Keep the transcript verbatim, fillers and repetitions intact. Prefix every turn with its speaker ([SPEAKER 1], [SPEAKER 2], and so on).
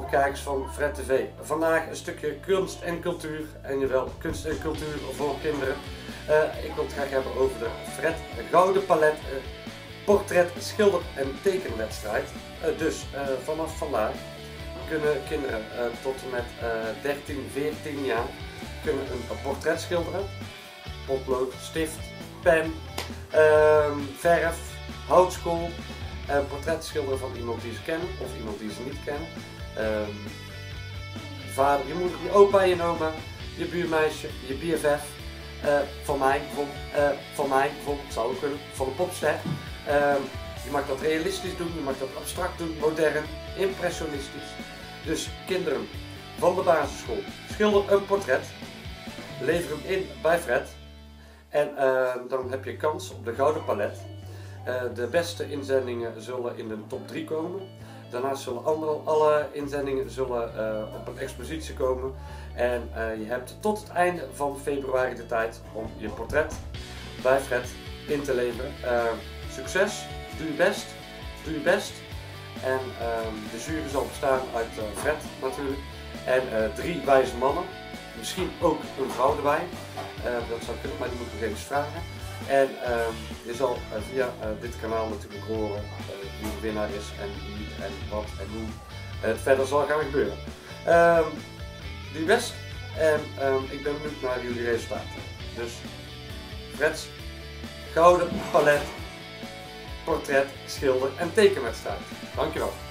[SPEAKER 1] voor kijkers van Fred T V. Vandaag een stukje kunst en cultuur, en jawel, kunst en cultuur voor kinderen. Uh, ik wil het graag hebben over de Fred Gouden Palet uh, portret, schilder en tekenwedstrijd. Uh, dus uh, vanaf vandaag kunnen kinderen uh, tot en met uh, dertien, veertien jaar kunnen een portret schilderen. Potlood, stift, pen, uh, verf, houtskool. Uh, portret schilderen van iemand die ze kennen of iemand die ze niet kennen. Uh, vader, je moeder, je opa, je oma, je buurmeisje, je B F F. Uh, van mij bijvoorbeeld, uh, van mij bijvoorbeeld, zou ook kunnen, van een popster. Uh, je mag dat realistisch doen, je mag dat abstract doen, modern, impressionistisch. Dus kinderen van de basisschool, schilder een portret, lever hem in bij Fred en uh, dan heb je kans op de Gouden Palet. Uh, de beste inzendingen zullen in de top drie komen. Daarnaast zullen andere, alle inzendingen zullen, uh, op een expositie komen. En uh, je hebt tot het einde van februari de tijd om je portret bij Fred in te leveren. Uh, succes, doe je best, doe je best. En uh, de jury zal bestaan uit uh, Fred natuurlijk. En uh, drie wijze mannen. Misschien ook een vrouw erbij. Uh, dat zou kunnen, maar die moet ik nog even vragen. En uh, je zal uh, via uh, dit kanaal natuurlijk horen uh, wie de winnaar is en wie en wat en hoe het verder zal gaan gebeuren. Uh, doe je best en uh, ik ben benieuwd naar jullie resultaten. Dus Fred's Gouden Palet, portret, schilder en tekenwedstrijd. Dankjewel.